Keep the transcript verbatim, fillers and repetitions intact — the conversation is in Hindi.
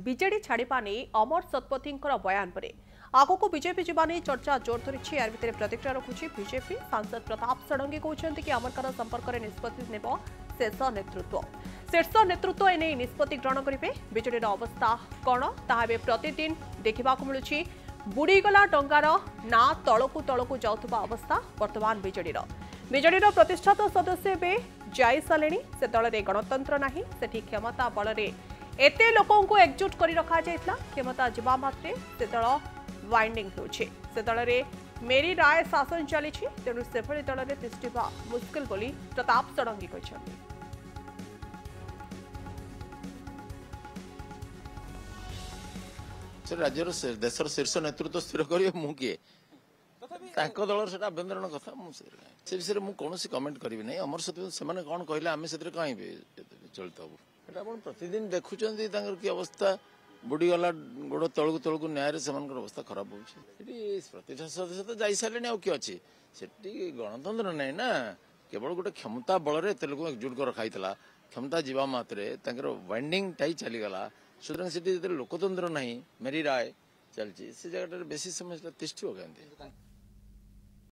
बीजेडी छाड़ा नहीं अमर शतपथी बयान पर आग को बीजेपी जावा नहीं चर्चा जोर धरी यार भितर प्रतिक्रिया रखुच्छी बीजेपी सांसद प्रताप षडंगी कहते कि आमरकार संपर्क में निष्पत्ति नेब शेष नेतृत्व शीर्ष नेतृत्व एने निष्पत्ति ग्रहण करेंगे। बीजेडी अवस्था कौन ताहे प्रतिदिन देखा मिलूँ बुड़ीगला डंगार ना तलकू तलकू जाउथबा अवस्था वर्तमान बीजेडी बीजेडी प्रतिष्ठात सदस्य बे जाई साले से दल में गणतंत्र नहीं सेठी क्षमता बल एते लोकों को एकजुट करी रखा जाइतला क्षमता जीवा मात्रे से दल वाइंडिंग होउछे से दल रे मेरी राय शासन चली तेणु से दल में तिष्ठा मुस्किल बोली प्रताप षडंगी कहते। राज्यर देशर शीर्ष नेतृत्व स्थिर करेंगे मु किए दल से आभ्यंतरण कथा से विषय में कौन कमेंट करी ना अमर सत्य से कौन कहले आम से कहीं चलित हबू आप प्रतिदिन देखुं कि अवस्था बुड़ीगला गोड़ तलू तलू न्याय से अवस्था खराब हो प्रतिष्ठा सदस्य तो जाई सारे आ किए अच्छी से गणतंत्र नहीं ना केवल गोटे क्षमता बल एत लोक एकजुट कर रखाई क्षमता जीवा मात्रे वाइंडिंग टाई चलीगला सुतरां से लोकतंत्र नहीं मेरी राय चलती से जगह बेसी समय तिष्ठ हो गए।